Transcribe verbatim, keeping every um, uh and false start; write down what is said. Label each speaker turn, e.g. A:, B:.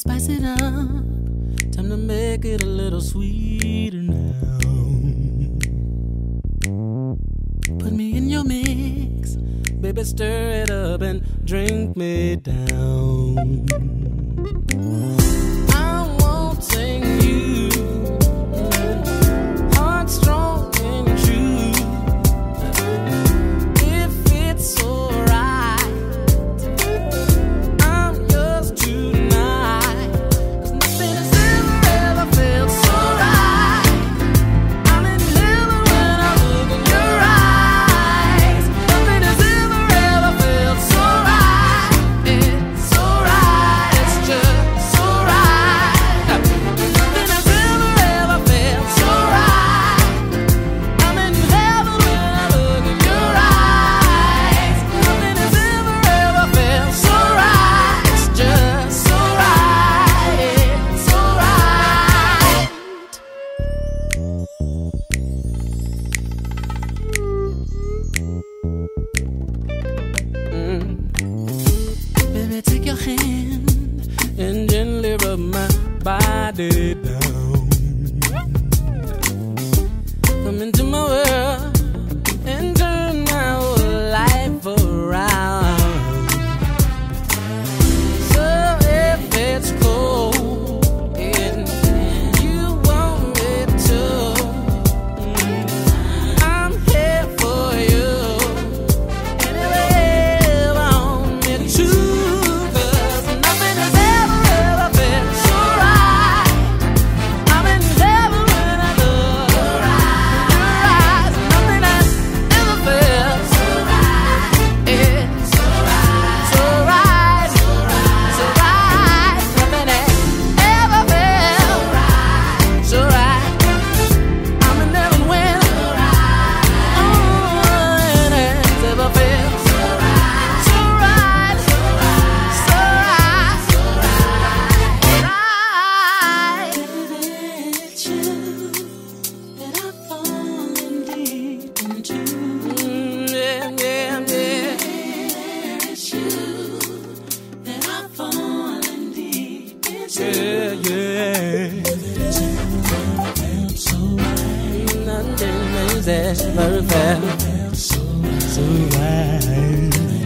A: spice it up. Time to make it a little sweeter now. Put me in your mix, baby, stir it up and drink me down. I won't sing you hard, strong, and true. If it's alright, I'm yours tonight. 'Cause nothing has ever, ever felt so right. I'm in heaven when I look in your eyes. Nothing has ever, ever felt so right. It's so right, it's just so right. Nothing has ever, ever felt so right. I'm in heaven when I look in your eyes. Nothing has ever, ever felt so right. It's just so right, it's so right. Mm. Baby, take your hand and gently rub my body down. Come into my world and turn my whole life around. So if it's cold and you want me to, I'm here for you. Anyway, you want me to, 'cause nothing has ever, ever been so right. I'm in heaven when I look in your eyes. Nothing has ever felt so right. It's so right, so right, so right, so right. Nothing has ever felt so right. I'm in heaven when oh, it has ever felt so right, so right, so right, so right, so right. It's you that I've fallen deep into. Mm, yeah, yeah, yeah. It's you that I've fallen deep into. Yeah, yeah. Nothing has ever felt so right.